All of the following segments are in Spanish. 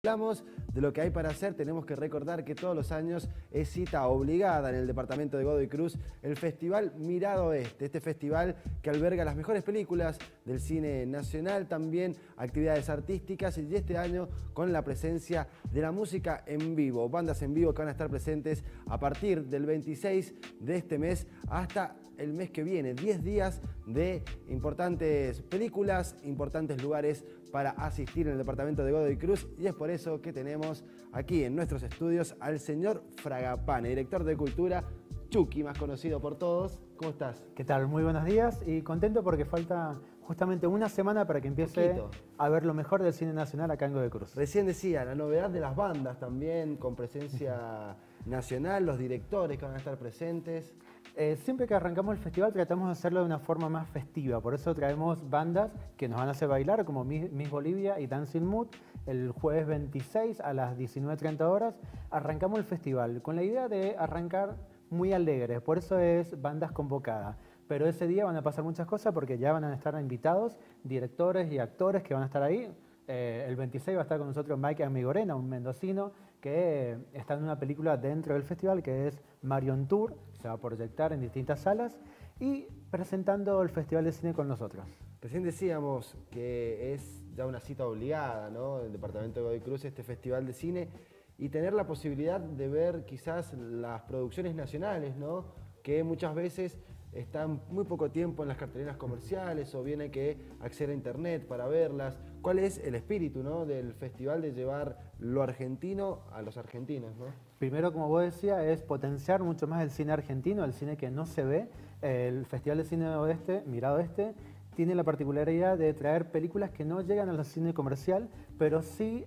Hablamos de lo que hay para hacer, tenemos que recordar que todos los años es cita obligada en el departamento de Godoy Cruz el Festival Mirado Oeste, este festival que alberga las mejores películas del cine nacional, también actividades artísticas y este año con la presencia de la música en vivo, bandas en vivo que van a estar presentes a partir del 26 de este mes hasta el mes que viene, 10 días de importantes películas, importantes lugares para asistir en el departamento de Godoy Cruz y es por eso que tenemos aquí en nuestros estudios al señor Fragapane, director de Cultura, Chucky, más conocido por todos. ¿Cómo estás? ¿Qué tal? Muy buenos días y contento porque falta justamente una semana para que empiece a ver lo mejor del cine nacional acá en Godoy Cruz. Recién decía, la novedad de las bandas también, con presencia nacional, los directores que van a estar presentes. Siempre que arrancamos el festival tratamos de hacerlo de una forma más festiva, por eso traemos bandas que nos van a hacer bailar como Miss Bolivia y Dancing Mood. El jueves 26 a las 19:30 horas arrancamos el festival con la idea de arrancar muy alegres, por eso es bandas convocadas. Pero ese día van a pasar muchas cosas porque ya van a estar invitados directores y actores que van a estar ahí. El 26 va a estar con nosotros Mike Amigorena, un mendocino que está en una película dentro del festival que es Marion Tour, se va a proyectar en distintas salas y presentando el Festival de Cine con nosotros. Recién decíamos que es ya una cita obligada, ¿no? El departamento de Godoy Cruz, este Festival de Cine, y tener la posibilidad de ver quizás las producciones nacionales, ¿no? Que muchas veces están muy poco tiempo en las carteleras comerciales o bien hay que acceder a internet para verlas. ¿Cuál es el espíritu, ¿no? del festival de llevar lo argentino a los argentinos, ¿no? Primero, como vos decías, es potenciar mucho más el cine argentino, el cine que no se ve. El Festival de Cine Oeste, Mirado Oeste, tiene la particularidad de traer películas que no llegan al cine comercial, pero sí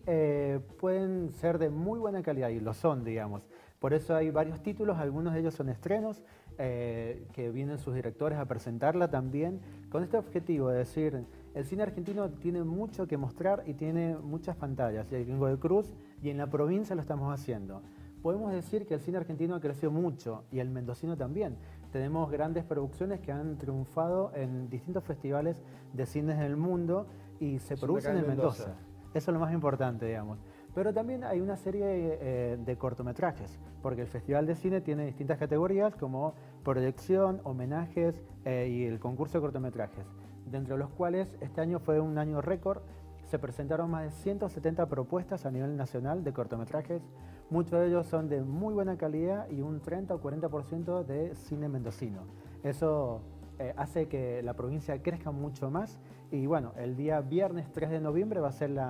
pueden ser de muy buena calidad, y lo son, digamos. Por eso hay varios títulos, algunos de ellos son estrenos, que vienen sus directores a presentarla también, con este objetivo de decir, el cine argentino tiene mucho que mostrar y tiene muchas pantallas, y en Godoy Cruz y en la provincia lo estamos haciendo. Podemos decir que el cine argentino ha crecido mucho y el mendocino también. Tenemos grandes producciones que han triunfado en distintos festivales de cines del mundo y se producen en Mendoza. Eso es lo más importante, digamos. Pero también hay una serie de cortometrajes, porque el Festival de Cine tiene distintas categorías como proyección, homenajes y el concurso de cortometrajes, dentro de los cuales este año fue un año récord. Se presentaron más de 170 propuestas a nivel nacional de cortometrajes. Muchos de ellos son de muy buena calidad y un 30 o 40% de cine mendocino. Eso hace que la provincia crezca mucho más. Y bueno, el día viernes 3 de noviembre va a ser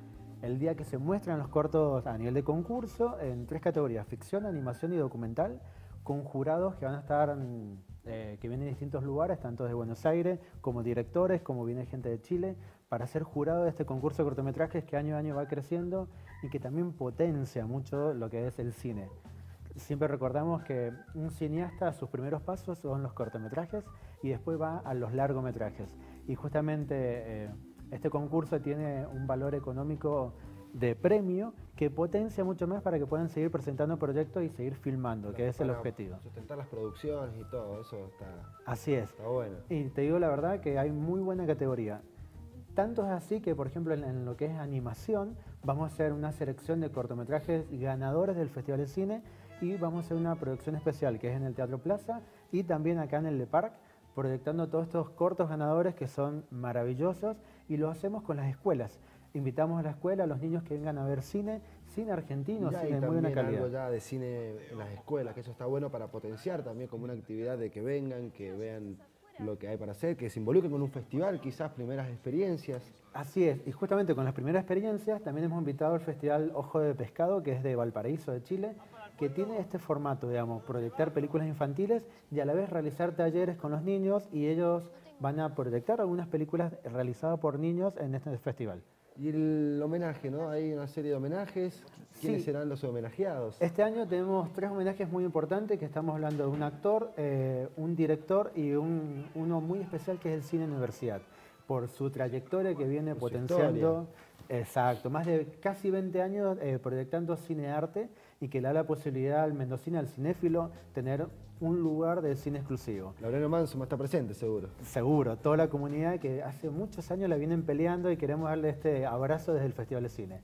el día que se muestran los cortos a nivel de concurso en 3 categorías: ficción, animación y documental, con jurados que van a estar, que vienen de distintos lugares, tanto de Buenos Aires como directores, como viene gente de Chile, para ser jurado de este concurso de cortometrajes que año a año va creciendo y que también potencia mucho lo que es el cine. Siempre recordamos que un cineasta, sus primeros pasos son los cortometrajes y después va a los largometrajes. Y justamente este concurso tiene un valor económico de premio que potencia mucho más para que puedan seguir presentando proyectos y seguir filmando, que es el objetivo. Sustentar las producciones y todo, eso está... Así es. Está bueno. Y te digo la verdad que hay muy buena categoría. Tanto es así que, por ejemplo, en lo que es animación, vamos a hacer una selección de cortometrajes ganadores del Festival de Cine y vamos a hacer una producción especial que es en el Teatro Plaza y también acá en el Le Parc, proyectando todos estos cortos ganadores que son maravillosos y lo hacemos con las escuelas. Invitamos a la escuela a los niños que vengan a ver cine argentino, cine de muy buena calidad. Algo ya de cine en las escuelas, que eso está bueno para potenciar también como una actividad de que vengan, que vean lo que hay para hacer, que se involucren con un festival, quizás primeras experiencias. Así es, y justamente con las primeras experiencias también hemos invitado al Festival Ojo de Pescado, que es de Valparaíso, de Chile, que tiene este formato, digamos, proyectar películas infantiles y a la vez realizar talleres con los niños, y ellos van a proyectar algunas películas realizadas por niños en este festival. Y el homenaje, ¿no? Hay una serie de homenajes. ¿Quiénes serán los homenajeados? Este año tenemos 3 homenajes muy importantes, que estamos hablando de un actor, un director y uno muy especial que es el Cine Universidad, por su trayectoria que viene potenciando. Exacto, más de casi 20 años proyectando cine-arte y que le da la posibilidad al mendocino, al cinéfilo, tener un lugar de cine exclusivo. Laureano Manso está presente, seguro. Seguro, toda la comunidad que hace muchos años la vienen peleando y queremos darle este abrazo desde el Festival de Cine.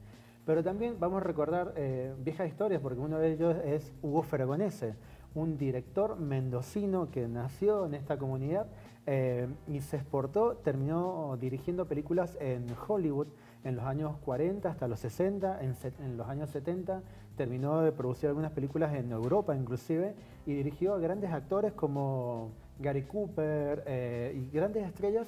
Pero también vamos a recordar viejas historias, porque uno de ellos es Hugo Fergonese, un director mendocino que nació en esta comunidad y se exportó, terminó dirigiendo películas en Hollywood en los años 40 hasta los 60, en los años 70 terminó de producir algunas películas en Europa inclusive, y dirigió a grandes actores como Gary Cooper y grandes estrellas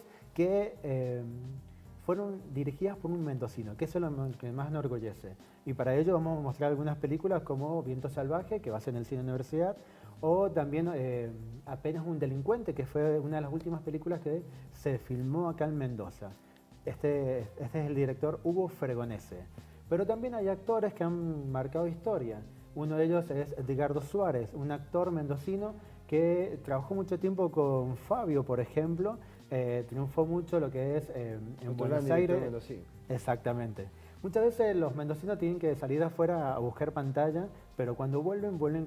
que fueron dirigidas por un mendocino, que eso es lo que más nos enorgullece. Y para ello vamos a mostrar algunas películas como Viento Salvaje, que va a ser en el Cine Universidad, o también Apenas un delincuente, que fue una de las últimas películas que se filmó acá en Mendoza. Este es el director Hugo Fergonese. Pero también hay actores que han marcado historia. Uno de ellos es Edgardo Suárez, un actor mendocino que trabajó mucho tiempo con Fabio, por ejemplo. Triunfó mucho lo que es en Buenos Aires. Exactamente. Muchas veces los mendocinos tienen que salir afuera a buscar pantalla, pero cuando vuelven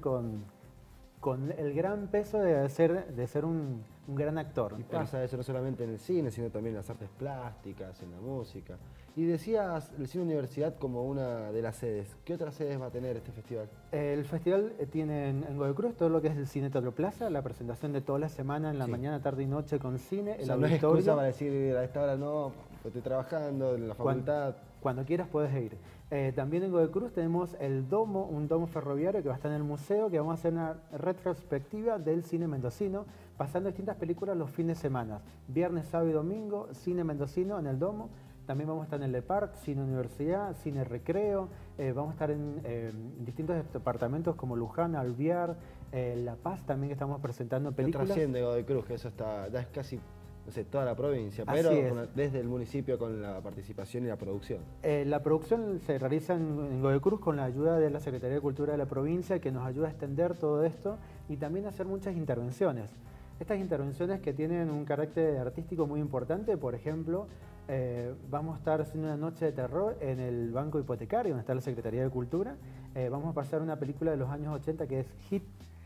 con el gran peso de ser un gran actor. Y pasa eso no solamente en el cine, sino también en las artes plásticas, en la música. Y decías el Cine Universidad como una de las sedes. ¿Qué otras sedes va a tener este festival? El festival tiene en Godoy Cruz todo lo que es el Cine Teatro Plaza, la presentación de toda la semana en la mañana, tarde y noche con cine. O sea, no es excusa para decir a esta hora no, estoy trabajando en la facultad. Cuando quieras puedes ir. También en Godoy Cruz tenemos el domo, un domo ferroviario que va a estar en el museo, que vamos a hacer una retrospectiva del cine mendocino, pasando distintas películas los fines de semana. Viernes, sábado y domingo, cine mendocino en el domo. También vamos a estar en el Le Parc, Cine Universidad, Cine Recreo. Vamos a estar en distintos departamentos como Luján, Alvear, La Paz también, que estamos presentando películas. Trasciende Godoy Cruz, que eso ya es casi, no sé, toda la provincia, pero desde el municipio con la participación y la producción. La producción se realiza en Godoy Cruz con la ayuda de la Secretaría de Cultura de la provincia, que nos ayuda a extender todo esto y también a hacer muchas intervenciones. Estas intervenciones que tienen un carácter artístico muy importante, por ejemplo, vamos a estar haciendo una noche de terror en el Banco Hipotecario, donde está la Secretaría de Cultura. Vamos a pasar una película de los años 80 que es Hit,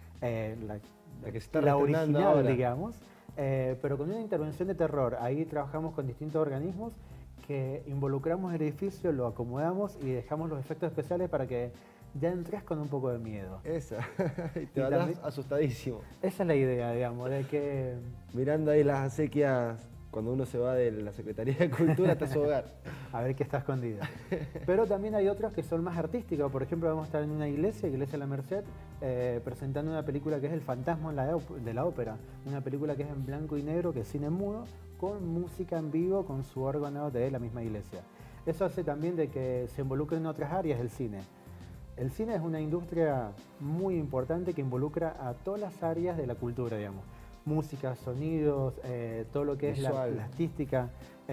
la que se está la original, ahora, digamos, pero con una intervención de terror. Ahí trabajamos con distintos organismos que involucramos el edificio, lo acomodamos y dejamos los efectos especiales para que ya entres con un poco de miedo. Esa, y te vas asustadísimo. Esa es la idea, digamos, de que... Mirando ahí las acequias, cuando uno se va de la Secretaría de Cultura hasta su hogar. A ver qué está escondida. Pero también hay otros que son más artísticos. Por ejemplo, vamos a estar en una iglesia de la Merced, presentando una película que es El fantasma de la ópera. Una película que es en blanco y negro, que es cine mudo, con música en vivo, con su órgano de la misma iglesia. Eso hace también de que se involucre en otras áreas del cine. El cine es una industria muy importante que involucra a todas las áreas de la cultura, digamos. Música, sonidos, todo lo que visual, es la artística,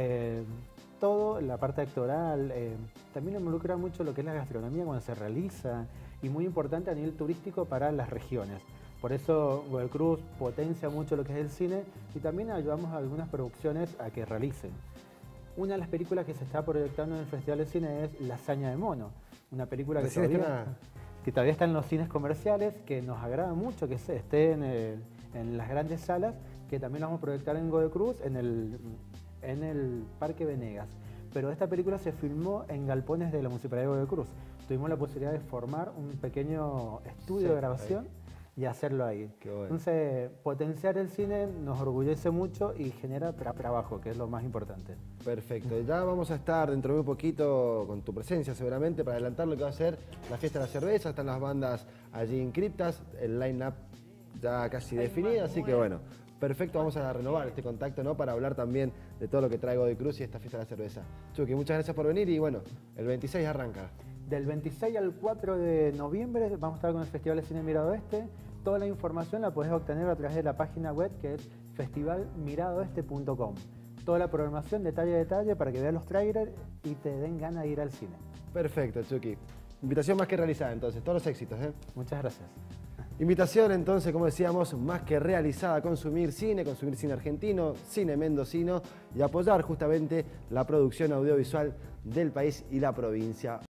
todo, la parte actoral. También involucra mucho lo que es la gastronomía cuando se realiza y muy importante a nivel turístico para las regiones. Por eso Godoy Cruz potencia mucho lo que es el cine y también ayudamos a algunas producciones a que realicen. Una de las películas que se está proyectando en el Festival de Cine es La Hazaña de Mono, una película que todavía está en los cines comerciales, que nos agrada mucho que esté en las grandes salas, que también la vamos a proyectar en Godoy Cruz, en el Parque Venegas. Pero esta película se filmó en galpones de la Municipalidad de Godoy Cruz. Tuvimos la posibilidad de formar un pequeño estudio de grabación y hacerlo ahí. Qué bueno. Entonces, potenciar el cine nos orgullece mucho y genera trabajo, que es lo más importante. Perfecto. Ya vamos a estar dentro de un poquito con tu presencia seguramente para adelantar lo que va a ser la fiesta de la cerveza. Están las bandas allí inscriptas, el line-up ya casi definido, así que bueno, perfecto, vamos a renovar este contacto, ¿no? Para hablar también de todo lo que trae Godoy Cruz y esta fiesta de la cerveza. Chucky, muchas gracias por venir y bueno, el 26 arranca. Del 26 al 4 de noviembre vamos a estar con el Festival de Cine Mirado Este. Toda la información la podés obtener a través de la página web que es festivalmiradoeste.com. Toda la programación detalle a detalle para que veas los trailers y te den ganas de ir al cine. Perfecto, Chucky. Invitación más que realizada entonces, todos los éxitos, ¿eh? Muchas gracias. Invitación entonces, como decíamos, más que realizada a consumir cine argentino, cine mendocino y apoyar justamente la producción audiovisual del país y la provincia.